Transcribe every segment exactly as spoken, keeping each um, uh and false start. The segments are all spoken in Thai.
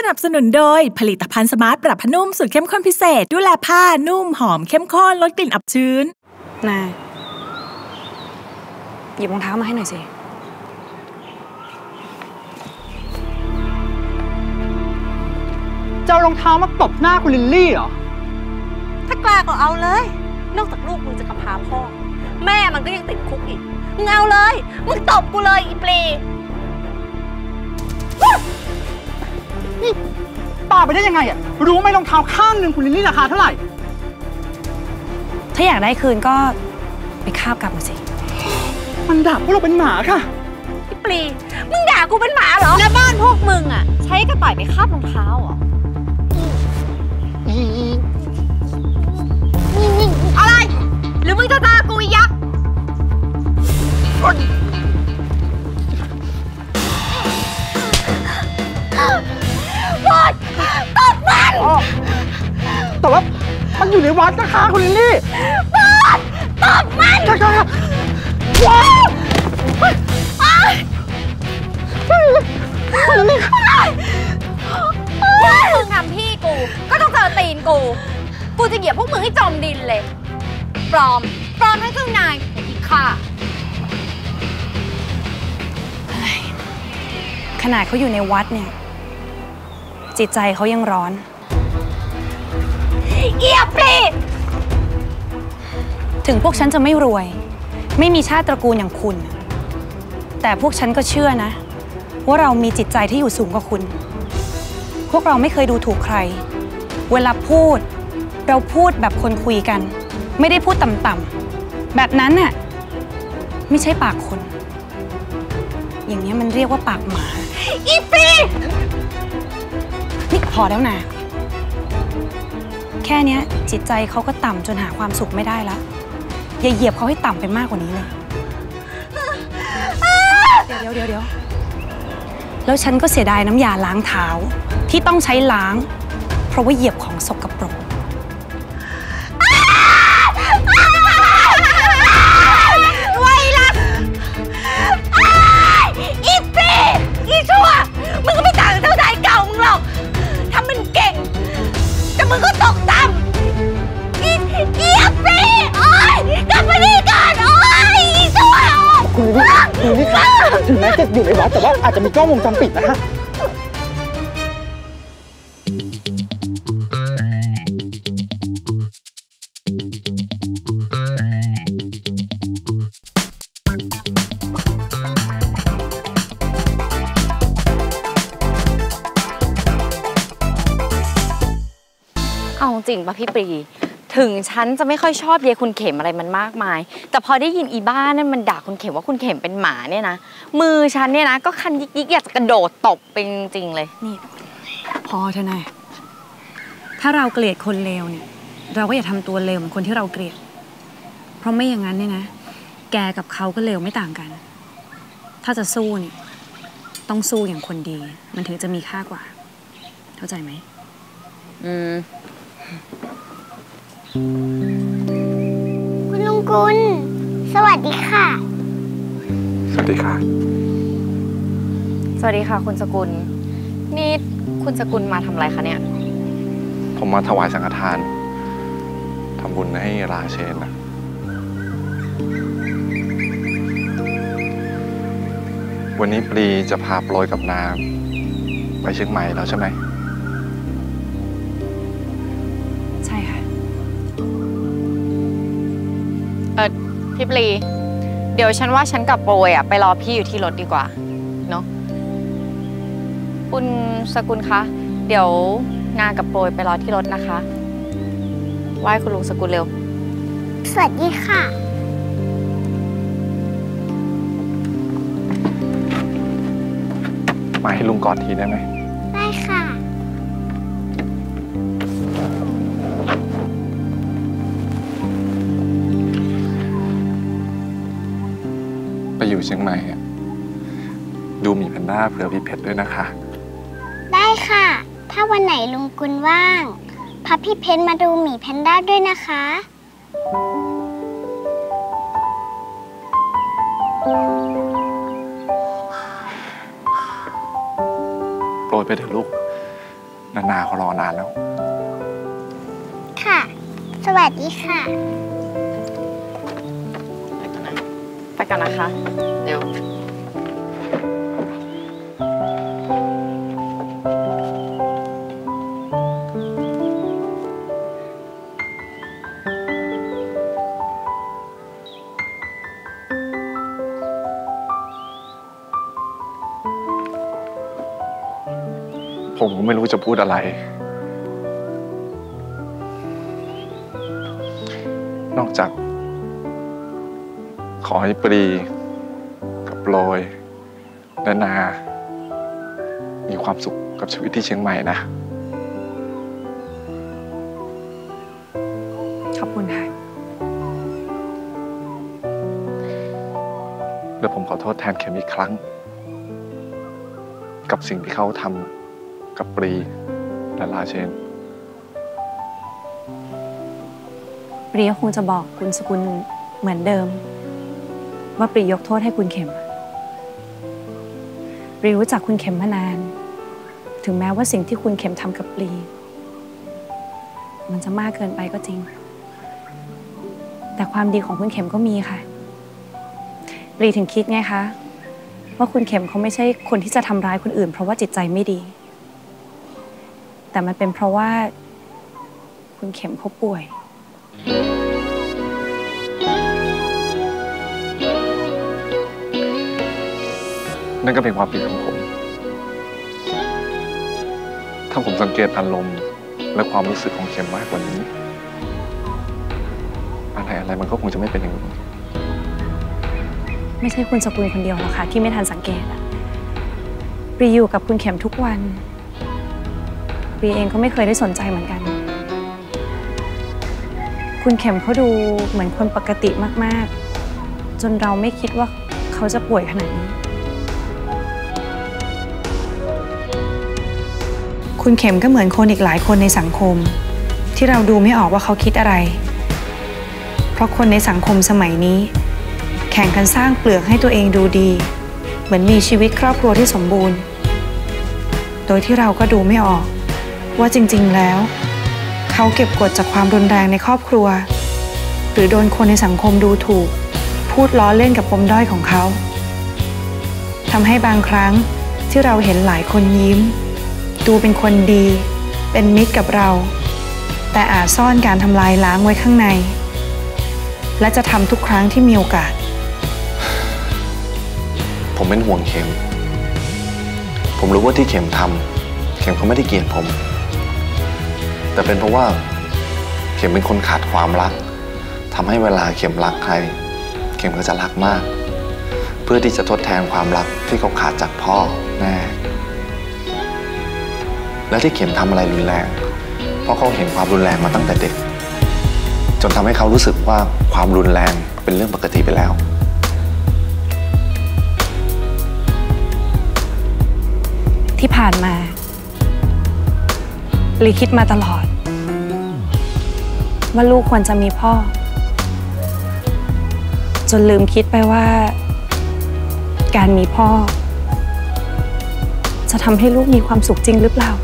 นับสนุนโดยผลิตภัณฑ์สมาร์ทปรับผ้านุ่มสูตรเข้มข้นพิเศษดูแลผ้านุ่มหอมเข้มข้นลดกลิ่นอับชื้นนายหยิบรองเท้ามาให้หน่อยสิเจ้ารองเท้ามาตบหน้าคุณลิลลี่เหรอถ้ากล้าก็เอาเลยนอกจากลูกมึงจะกำพร้าพ่อแม่มันก็ยังติดคุกอีกมึงเอาเลยมึงตบกูเลยอีปลีนี่ป่าไปได้ยังไงอ่ะรู้ไหมรองเท้าข้างหนึ่งคุณลิลลี่ราคาเท่าไหร่ถ้าอยากได้คืนก็ไปคาบกลับมาสิมันด่าพวกเราเป็นหมาค่ะอีปลีมึงด่ากูเป็นหมาเหรอแล้วบ้านพวกมึงอ่ะใช้กระต่ายไปคาบรองเท้าเหรออะไรหรือมึงจะด่ากูยักษ์บอสตบมันแต่ว่ามันอยู่ในวัดนะคะคุณลิลลี่บอสตบมันใช่ค่ะว้าวคุณลิลลี่ถ้ามึงทำพี่กูก็ต้องเจอตีนกูกูจะเหยียบพวกมึงให้จมดินเลยปลอมปลอมให้เจ้านายอีกค่ะขนาดเขาอยู่ในวัดเนี่ยจิตใจเขายังร้อนเอียบลีถึงพวกฉันจะไม่รวยไม่มีชาติตระกูลอย่างคุณแต่พวกฉันก็เชื่อนะว่าเรามีจิตใจที่อยู่สูงกว่าคุณพวกเราไม่เคยดูถูกใครเวลาพูดเราพูดแบบคนคุยกันไม่ได้พูดต่ำๆแบบนั้นน่ะไม่ใช่ปากคนอย่างนี้มันเรียกว่าปากหมาอีปีนี่พอแล้วนะแค่นี้จิตใจเขาก็ต่ำจนหาความสุขไม่ได้แล้วอย่าเหยียบเขาให้ต่ำไปมากกว่านี้เลยเดี๋ยวเดี๋ยวเดี๋ยวแล้วฉันก็เสียดายน้ำยาล้างเท้าที่ต้องใช้ล้างเพราะว่าเหยียบของสกปรกไวรัสอีปีอีชั่วมึงก็ไม่ต่างจากเจ้านายเก่ามึงหรอกทำมันเก่งแต่มึงก็ตกต่ำอีอีปีโอ๊ยกลับมานี่ก่อนโอ๊ยอีชั่วคุณลิลลี่คุณลิลลี่คะถึงแม้จะอยู่ในวัดแต่ว่าอาจจะมีกล้องวงจรปิดนะคะเอาจริงป่ะพี่ปรีถึงฉันจะไม่ค่อยชอบเยคุณเข็มอะไรมันมากมายแต่พอได้ยินอีบ้านนั่นมันด่าคุณเข็มว่าคุณเข็มเป็นหมาเนี่ยนะมือฉันเนี่ยนะก็คันยิกๆอยากจะกระโดดตบไปจริงๆเลยนี่พอเถอะนายถ้าเราเกลียดคนเลวเนี่ยเราก็อย่าทำตัวเลวเหมือนคนที่เราเกลียดเพราะไม่อย่างนั้นเนี่ยนะแกกับเขาก็เลวไม่ต่างกันถ้าจะสู้เนี่ยต้องสู้อย่างคนดีมันถึงจะมีค่ากว่าเข้าใจไหมอืมคุณลุงกุลสวัสดีค่ะสวัสดีค่ะสวัสดีค่ะคุณสกุลนี่คุณสกุลมาทำอะไรคะเนี่ยผมมาถวายสังฆทานทำบุญให้ราเชนนะวันนี้ปรีจะพาโปรยกับนาไปเชียงใหม่แล้วใช่ไหมใช่ค่ะเออพี่ปรีเดี๋ยวฉันว่าฉันกับโปรยอะไปรอพี่อยู่ที่รถดีกว่าเนาะคุณสกุลคะเดี๋ยวงานกับโปรยไปรอที่รถนะคะไหว้คุณลุงสกุลเร็วสวัสดีค่ะมาให้ลุงกอดทีได้ไหมได้ค่ะไปอยู่เชียงใหม่ดูหมีแพนด้าเผื่อพี่เพชรด้วยนะคะได้ค่ะถ้าวันไหนลุงกุลว่างพาพี่เพชรมาดูหมีแพนด้าด้วยนะคะโปรยไปเถอะลูกนานาเขารอนานแล้วค่ะสวัสดีค่ะไปกันนะคะเดี๋ยวผมก็ไม่รู้จะพูดอะไรนอกจากขอให้ปรีกับโปรยและนามีความสุขกับชีวิตที่เชียงใหม่นะขอบคุณค่ะและผมขอโทษแทนเข็มอีกครั้งกับสิ่งที่เขาทำกับปรีและลาเชนปรีก็คงจะบอกคุณสกุลเหมือนเดิมว่าปรียกโทษให้คุณเข็มปรีรู้จักคุณเข็มมานานถึงแม้ว่าสิ่งที่คุณเข็มทำกับปรีมันจะมากเกินไปก็จริงแต่ความดีของคุณเข็มก็มีค่ะปรีถึงคิดไงคะว่าคุณเข็มเขาไม่ใช่คนที่จะทำร้ายคนอื่นเพราะว่าจิตใจไม่ดีแต่มันเป็นเพราะว่าคุณเข็มเขาป่วยนั่นก็เป็นความผิดของผมถ้าผมสังเกตอารมณ์และความรู้สึกของเข็มมากกว่านี้อะไรอะไรมันก็คงจะไม่เป็นอย่างนี้ไม่ใช่คุณสกุลคนเดียวหรอกค่ะที่ไม่ทันสังเกตอะปรีอยู่กับคุณเข็มทุกวันปรีเองก็ไม่เคยได้สนใจเหมือนกันคุณเข็มเขาดูเหมือนคนปกติมากๆจนเราไม่คิดว่าเขาจะป่วยขนาดนี้คุณเข็มก็เหมือนคนอีกหลายคนในสังคมที่เราดูไม่ออกว่าเขาคิดอะไรเพราะคนในสังคมสมัยนี้แข่งกันสร้างเปลือกให้ตัวเองดูดีเหมือนมีชีวิตครอบครัวที่สมบูรณ์โดยที่เราก็ดูไม่ออกว่าจริงๆแล้วเขาเก็บกดจากความรุนแรงในครอบครัวหรือโดนคนในสังคมดูถูกพูดล้อเล่นกับปมด้อยของเขาทำให้บางครั้งที่เราเห็นหลายคนยิ้มดูเป็นคนดีเป็นมิตรกับเราแต่อาจซ่อนการทำลายล้างไว้ข้างในและจะทำทุกครั้งที่มีโอกาสผมเป็นห่วงเข็มผมรู้ว่าที่เข็มทำเข็มเขาไม่ได้เกลียดผมแต่เป็นเพราะว่าเข็มเป็นคนขาดความรักทำให้เวลาเข็มรักใครเข็มก็จะรักมากเพื่อที่จะทดแทนความรักที่เขาขาดจากพ่อแม่และที่เข็มทำอะไรรุนแรงเพราะเขาเห็นความรุนแรงมาตั้งแต่เด็กจนทำให้เขารู้สึกว่าความรุนแรงเป็นเรื่องปกติไปแล้วที่ผ่านมาปรีคิดมาตลอดว่าลูกควรจะมีพ่อจนลืมคิดไปว่าการมีพ่อจะทำให้ลูกมีความสุขจริงหรือเปล่า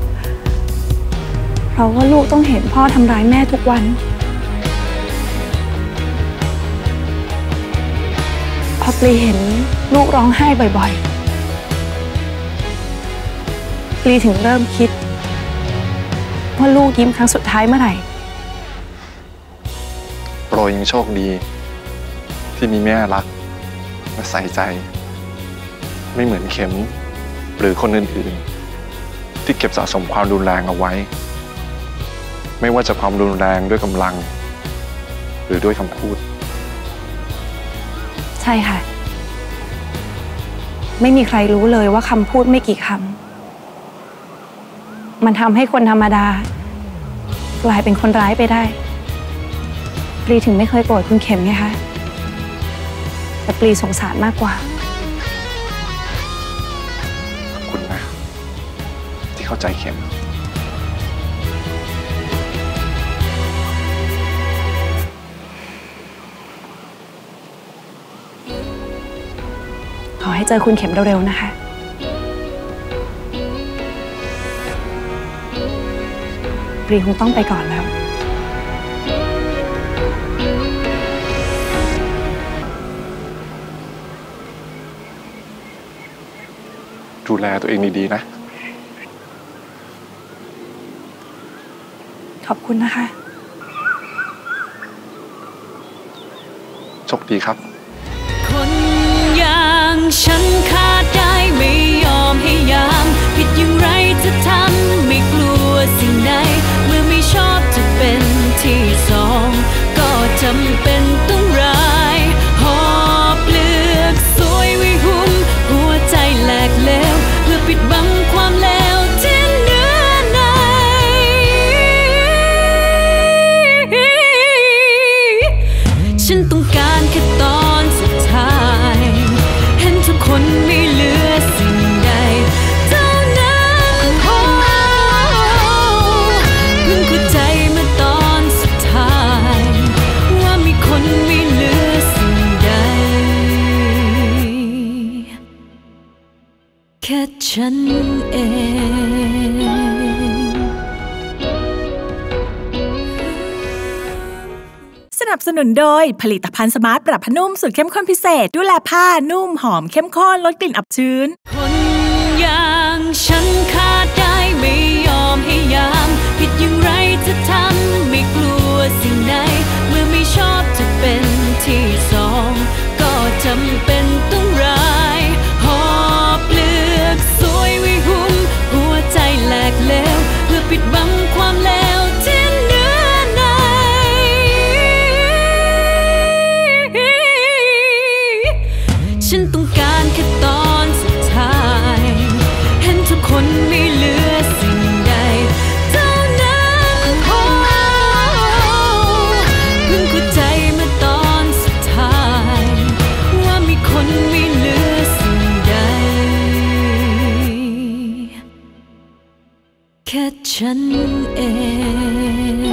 เพราะว่าลูกต้องเห็นพ่อทำร้ายแม่ทุกวันพอปรีเห็นลูกร้องไห้บ่อยๆปรีถึงเริ่มคิดว่าลูกยิ้มครั้งสุดท้ายเมื่อไหร่โปรยยังโชคดีที่มีแม่รักและใส่ใจไม่เหมือนเข็มหรือคนอื่นๆที่เก็บสะสมความรุนแรงเอาไว้ไม่ว่าจะความรุนแรงด้วยกำลังหรือด้วยคำพูดใช่ค่ะไม่มีใครรู้เลยว่าคำพูดไม่กี่คำมันทำให้คนธรรมดากลายเป็นคนร้ายไปได้ปรีถึงไม่เคยโกรธคุณเข็มไงคะแต่ปรีสงสารมากกว่าขอบคุณนะที่เข้าใจเข็มขอให้เจอคุณเข็มเร็วๆนะคะปรีคงต้องไปก่อนแล้วดูแลตัวเองดีๆนะขอบคุณนะคะโชคดีครับคนอย่างฉันขาดได้ไม่ยอมให้ยามผิดอย่างไรจะทำไม่กลัวสิ่งใดเมื่อไม่ชอบจะเป็นที่สองก็จำเป็นต้องร้ายหอบเปลือกสวยไว้หุ้มหัวใจแหลกเลวเพื่อปิดบังความเลวที่เนื้อในฉันต้องการแค่ตอนสุดท้ายเห็นทุกคนไม่เหลือสิ่งใดเท่านั้นพอเพิ่งเข้าใจเมื่อตอนสุดท้ายว่ามีคนไม่เหลือสิ่งใดแค่ฉันเองสนับสนุนโดยผลิตภัณฑ์สมาร์ทปรับผ้านุ่มสูตรเข้มข้นพิเศษดูแลผ้านุ่มหอมเข้มข้นลดกลิ่นอับชื้นคนอย่างฉันขาดได้ไม่ยอมให้ยามผิดอย่างไรจะทำไม่กลัวสิ่งใดเมื่อไม่ชอบจะเป็นที่สองก็จำเป็นต้องร้ายหอบเปลือกสวยไว้หุ้มหัวใจแหลกเลวเพื่อปิดบังความเลวที่เนื้อในฉันต้องการแค่ตอนสุดท้ายเห็นทุกคนไม่เหลือสิ่งใดเท่านั้นพอเพิ่งเข้าใจเมื่อตอนสุดท้ายว่ามีคนไม่เหลือสิ่งใดแค่ฉันเอง